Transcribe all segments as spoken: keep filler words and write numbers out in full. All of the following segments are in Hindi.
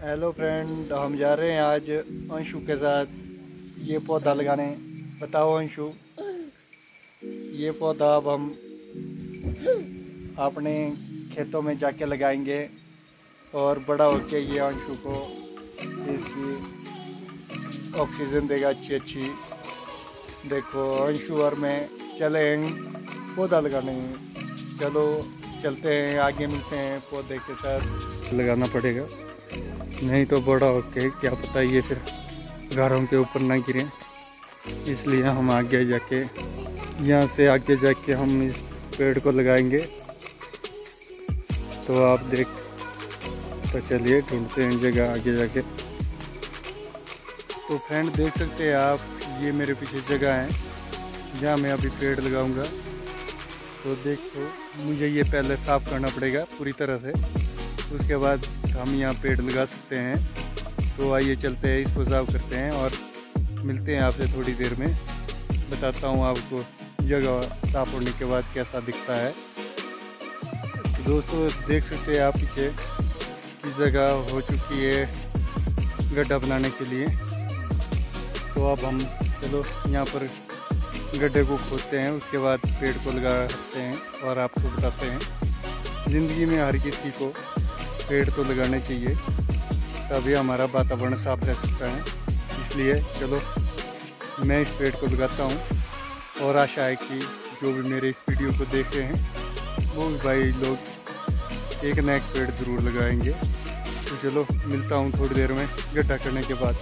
हेलो फ्रेंड, हम जा रहे हैं आज अंशु के साथ ये पौधा लगाने। बताओ अंशु, ये पौधा अब हम अपने खेतों में जाके लगाएंगे और बड़ा होके ये अंशु को इसकी ऑक्सीजन देगा अच्छी अच्छी। देखो अंशु और मैं चले हैं पौधा लगाने। चलो चलते हैं, आगे मिलते हैं। पौधे के साथ लगाना पड़ेगा, नहीं तो बड़ा होके क्या पता ये फिर घरों के ऊपर ना गिरे। इसलिए हम आगे जाके यहाँ से आगे जाके हम इस पेड़ को लगाएंगे। तो आप देख तो चलिए ढूंढते हैं जगह आगे जाके। तो फ्रेंड देख सकते हैं आप, ये मेरे पीछे जगह है जहाँ मैं अभी पेड़ लगाऊंगा। तो देखो मुझे ये पहले साफ़ करना पड़ेगा पूरी तरह से, उसके बाद हम यहाँ पेड़ लगा सकते हैं। तो आइए चलते हैं, इसको साफ करते हैं और मिलते हैं आपसे थोड़ी देर में। बताता हूँ आपको जगह साफ होने के बाद कैसा दिखता है। तो दोस्तों देख सकते हैं आप पीछे की जगह हो चुकी है गड्ढा बनाने के लिए। तो अब हम चलो यहाँ पर गड्ढे को खोदते हैं, उसके बाद पेड़ को लगा सकते हैं। और आपको बताते हैं ज़िंदगी में हर किसी को पेड़ तो लगाने चाहिए, तभी हमारा वातावरण साफ रह सकता है। इसलिए चलो मैं इस पेड़ को लगाता हूँ और आशा है कि जो भी मेरे इस वीडियो को देख रहे हैं वो भी भाई लोग एक न एक पेड़ ज़रूर लगाएंगे। तो चलो मिलता हूँ थोड़ी देर में गड्ढा करने के बाद।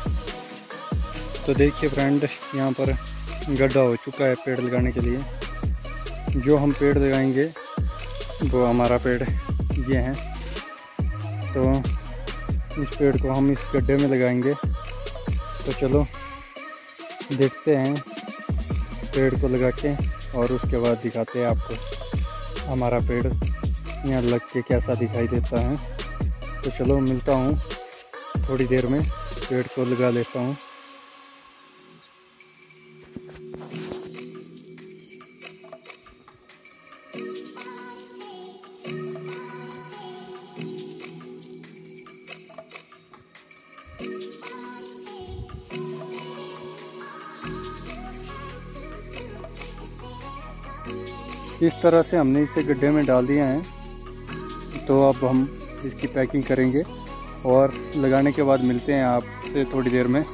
तो देखिए फ्रेंड, यहाँ पर गड्ढा हो चुका है पेड़ लगाने के लिए। जो हम पेड़ लगाएंगे वो हमारा पेड़ ये है। तो इस पेड़ को हम इस गड्ढे में लगाएंगे। तो चलो देखते हैं पेड़ को लगा के, और उसके बाद दिखाते हैं आपको हमारा पेड़ यहाँ लग के कैसा दिखाई देता है। तो चलो मिलता हूँ थोड़ी देर में, पेड़ को लगा लेता हूँ। इस तरह से हमने इसे गड्ढे में डाल दिया है। तो अब हम इसकी पैकिंग करेंगे और लगाने के बाद मिलते हैं आपसे थोड़ी देर में।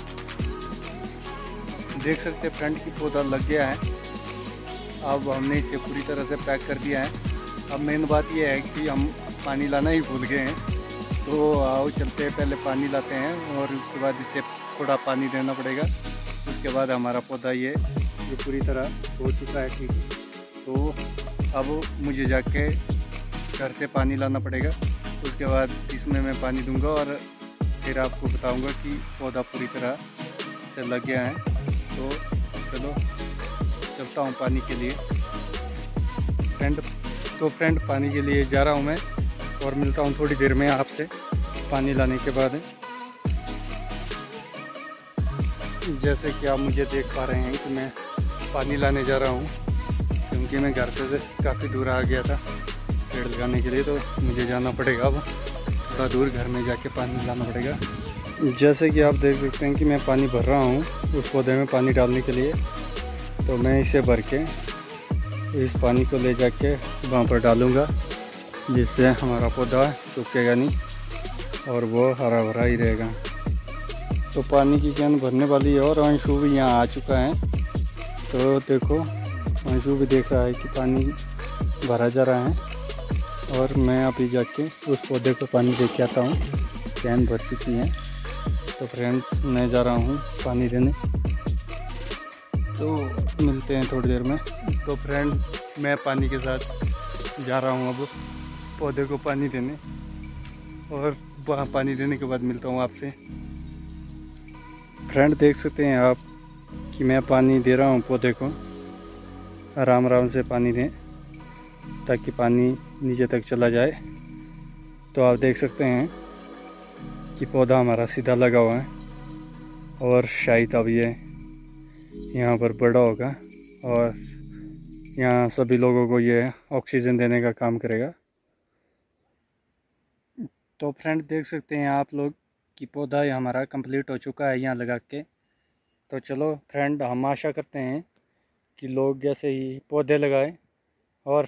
देख सकते हैं फ्रंट की पौधा लग गया है। अब हमने इसे पूरी तरह से पैक कर दिया है। अब मेन बात यह है कि हम पानी लाना ही भूल गए हैं। तो आओ चलते हैं, पहले पानी लाते हैं और उसके बाद इसे थोड़ा पानी देना पड़ेगा। उसके बाद हमारा पौधा ये ये पूरी तरह हो चुका है, ठीक है। तो अब मुझे जाके घर से पानी लाना पड़ेगा। उसके बाद इसमें मैं पानी दूंगा और फिर आपको बताऊंगा कि पौधा पूरी तरह से लग गया है। तो चलो चलता हूँ पानी के लिए फ्रेंड। तो फ्रेंड पानी के लिए जा रहा हूँ मैं और मिलता हूँ थोड़ी देर में आपसे पानी लाने के बाद। जैसे कि आप मुझे देख पा रहे हैं कि मैं पानी लाने जा रहा हूँ, क्योंकि मैं घर से काफ़ी दूर आ गया था पेड़ लगाने के लिए। तो मुझे जाना पड़ेगा अब थोड़ा दूर, घर में जाके पानी लाना पड़ेगा। जैसे कि आप देख सकते हैं कि मैं पानी भर रहा हूँ उस पौधे में पानी डालने के लिए। तो मैं इसे भर के इस पानी को ले जाके वहाँ पर डालूँगा, जिससे हमारा पौधा सूखेगा नहीं और वो हरा भरा ही रहेगा। तो पानी की कैन भरने वाली है और अंशु भी यहाँ आ चुका है। तो देखो अंशु भी देख रहा है कि पानी भरा जा रहा है और मैं अभी जाके उस पौधे को पानी दे के आता हूँ। कैन भर चुकी है। तो फ्रेंड्स मैं जा रहा हूँ पानी देने। तो मिलते हैं थोड़ी देर में। तो फ्रेंड मैं पानी के साथ जा रहा हूँ अब पौधे को पानी देने, और वहाँ पानी देने के बाद मिलता हूँ आपसे। फ्रेंड देख सकते हैं आप कि मैं पानी दे रहा हूँ पौधे को। आराम आराम से पानी दें ताकि पानी नीचे तक चला जाए। तो आप देख सकते हैं कि पौधा हमारा सीधा लगा हुआ है और शायद अब ये यहाँ पर बड़ा होगा और यहाँ सभी लोगों को ये ऑक्सीजन देने का काम करेगा। तो फ्रेंड देख सकते हैं आप लोग कि पौधा ये हमारा कंप्लीट हो चुका है यहाँ लगा के। तो चलो फ्रेंड, हम आशा करते हैं कि लोग जैसे ही पौधे लगाएं, और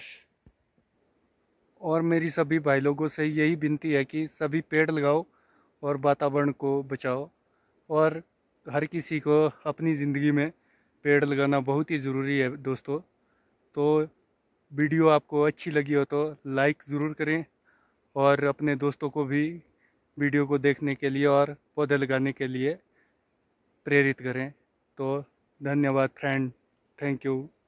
और मेरी सभी भाई लोगों से यही विनती है कि सभी पेड़ लगाओ और वातावरण को बचाओ। और हर किसी को अपनी ज़िंदगी में पेड़ लगाना बहुत ही ज़रूरी है दोस्तों। तो वीडियो आपको अच्छी लगी हो तो लाइक ज़रूर करें, और अपने दोस्तों को भी वीडियो को देखने के लिए और पौधे लगाने के लिए प्रेरित करें। तो धन्यवाद फ्रेंड, थैंक यू।